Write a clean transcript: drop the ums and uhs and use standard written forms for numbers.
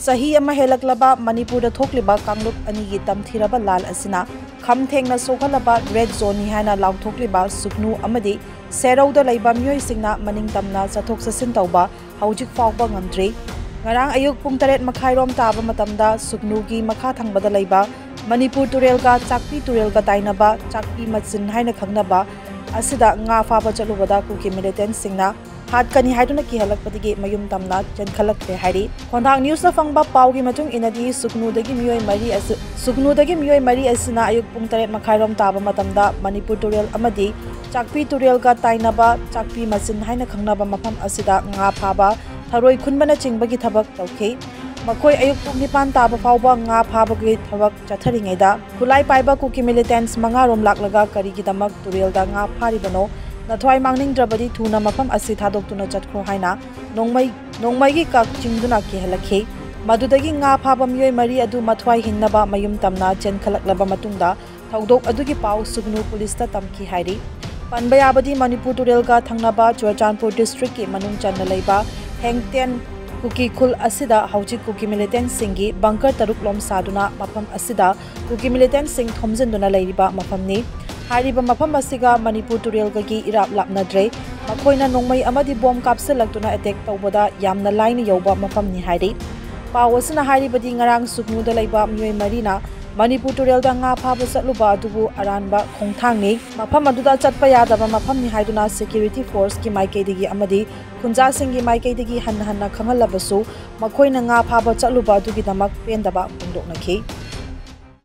Sahi ama helaklaba Manipur da thokliba kangluk ani gi tamthiraba lal asina Khonthang na sokhalaba red zone ni haina lauthokliba suknu amadi serau da leiba myoi singna maning tamna chathok sasin tauba haujik fawba ngamdre ngarang ayuk pung 8 makhairom taba matamda suknu gi makha thangbada leiba Manipur turel ga chakpi turel ga tainaba chakpi machin haina khangnaba asida nga faba chalubada Kuki militant singna Hatkani haiduna Kihanlakpadagi mayum tamna Chenlakhre hairi Khonthang news na fangba paugi matung inadi suknudagi miyoi mari asina ayuk pung 8 makhairom taba matamda Manipur turel amadi chakpi turel ga tainaba chakpi machin haina khangnaba mafam asida nga phaba tharoi khunbana chingbagi thabak tawkhei Makoi ayuk pung 9 taba fawba nga phabagi thabak chatharingaida Khutlai paiba Kuki militants mangarom laklaga karigidamak turel da nga pharibano Nathwai mangning drabadi thuna mafam asi thadok-tuna chatkro haina nongmai gi kak chingduna Kihanlakhe madudagi nga phaba myoi mari adu mathwai hinnaba mayum tamna Chenlakhre matungda thaudok adugi pau sugnu police ta tamki hairi panba yabadi Manipur turel ga thangnaba Churachandpur district ki manung channa leiba hengten Kuki khul asida hauji Kuki militant singi bunker taruk lom saduna mafam asida Kuki militant sing thomjenduna leiriba mafamni Hariba mafam asiga Manipur turel gi irap lapnadre makhoina nongmai amadi bom kapselaktuna attack tawbada yamna line yoba mafam ni hairi pawasna haribadi ngarang suknu da leiba myoi marina Manipur turel da nga phaba satluba adubu aranba Khonthang ni mafam aduda chatpa yadaba mafam ni haiduna security force ki maikaidagi amadi khunja singi maikaidagi hanna khanghalabasu makhoina nga phaba chatluba adugi damak pendaba pungdoknakhi